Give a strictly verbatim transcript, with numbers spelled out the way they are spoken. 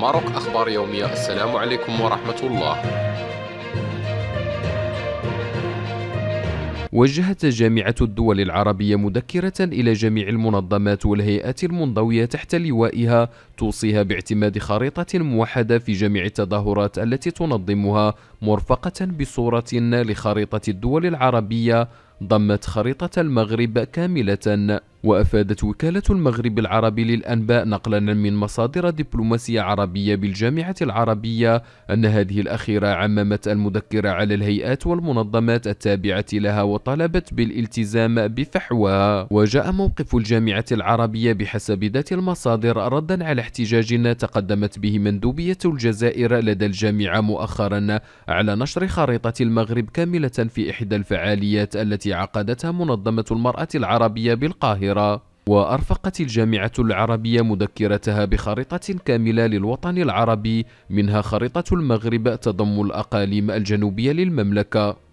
ماروك أخبار يومية. السلام عليكم ورحمة الله. وجهت جامعة الدول العربية مذكرة إلى جميع المنظمات والهيئات المنضوية تحت لوائها توصيها باعتماد خريطة موحدة في جميع التظاهرات التي تنظمها، مرفقة بصورة لخريطة الدول العربية ضمت خريطة المغرب كاملة. وأفادت وكالة المغرب العربي للأنباء نقلا من مصادر دبلوماسية عربية بالجامعة العربية أن هذه الأخيرة عممت المذكرة على الهيئات والمنظمات التابعة لها وطالبت بالالتزام بفحوها. وجاء موقف الجامعة العربية بحسب ذات المصادر ردا على احتجاج تقدمت به مندوبية الجزائر لدى الجامعة مؤخرا على نشر خريطة المغرب كاملة في إحدى الفعاليات التي عقدتها منظمة المرأة العربية بالقاهرة. وأرفقت الجامعة العربية مذكرتها بخريطة كاملة للوطن العربي، منها خريطة المغرب تضم الأقاليم الجنوبية للمملكة.